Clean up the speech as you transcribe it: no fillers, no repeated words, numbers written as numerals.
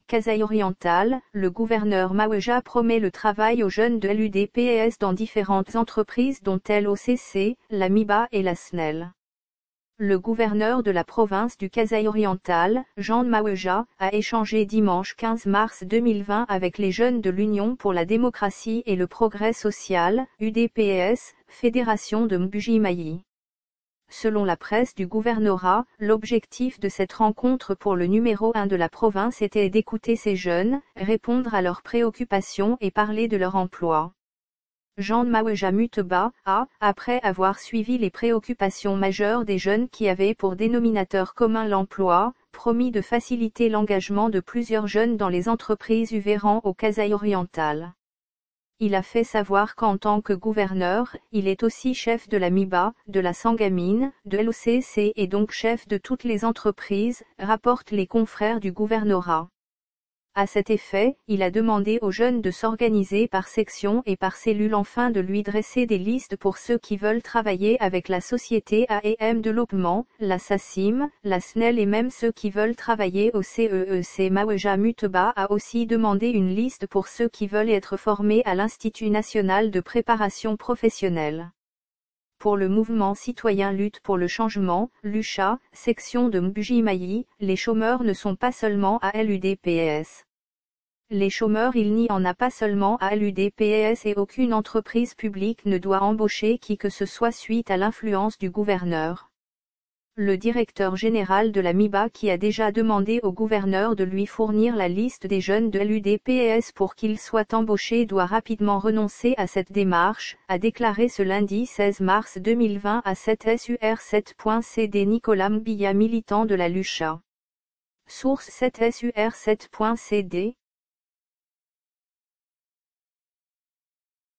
Kasaï-Oriental, le gouverneur Maweja promet le travail aux jeunes de l'UDPS dans différentes entreprises dont l'OCC, la MIBA et la SNEL. Le gouverneur de la province du Kasaï-Oriental, Jean Maweja, a échangé dimanche 15 mars 2020 avec les jeunes de l'Union pour la démocratie et le progrès social, UDPS, fédération de Mbuji-Mayi. Selon la presse du gouvernorat, l'objectif de cette rencontre pour le numéro 1 de la province était d'écouter ces jeunes, répondre à leurs préoccupations et parler de leur emploi. Jean Maweja Muteba a, après avoir suivi les préoccupations majeures des jeunes qui avaient pour dénominateur commun l'emploi, promis de faciliter l'engagement de plusieurs jeunes dans les entreprises uvérant au Kasaï-Oriental. Il a fait savoir qu'en tant que gouverneur, il est aussi chef de la MIBA, de la Sangamine, de l'OCC et donc chef de toutes les entreprises, rapportent les confrères du gouvernorat. À cet effet, il a demandé aux jeunes de s'organiser par section et par cellule afin de lui dresser des listes pour ceux qui veulent travailler avec la société A&M Développement, la SACIM, la SNEL et même ceux qui veulent travailler au CEEC. Maweja Muteba a aussi demandé une liste pour ceux qui veulent être formés à l'Institut national de préparation professionnelle. Pour le mouvement citoyen Lutte pour le changement, LUCHA, section de Mbuji-Mayi, les chômeurs ne sont pas seulement à l'UDPS. Les chômeurs, il n'y en a pas seulement à l'UDPS et aucune entreprise publique ne doit embaucher qui que ce soit suite à l'influence du gouverneur. Le directeur général de la MIBA qui a déjà demandé au gouverneur de lui fournir la liste des jeunes de l'UDPS pour qu'ils soient embauchés doit rapidement renoncer à cette démarche, a déclaré ce lundi 16 mars 2020 à 7sur7.cd Nicolas Mbilla, militant de la LUCHA. Source 7sur7.cd